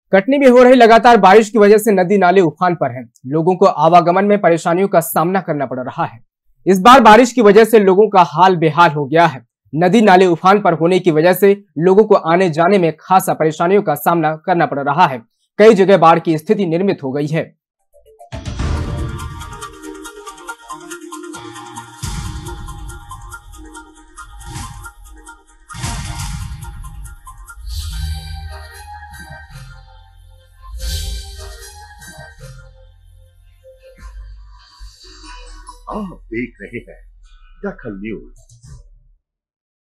कटनी में हो रही लगातार बारिश की वजह से नदी नाले उफान पर हैं। लोगों को आवागमन में परेशानियों का सामना करना पड़ रहा है। इस बार बारिश की वजह से लोगों का हाल बेहाल हो गया है। नदी नाले उफान पर होने की वजह से लोगों को आने जाने में खासा परेशानियों का सामना करना पड़ रहा है। कई जगह बाढ़ की स्थिति निर्मित हो गई है। आप देख रहे हैं दखल न्यूज।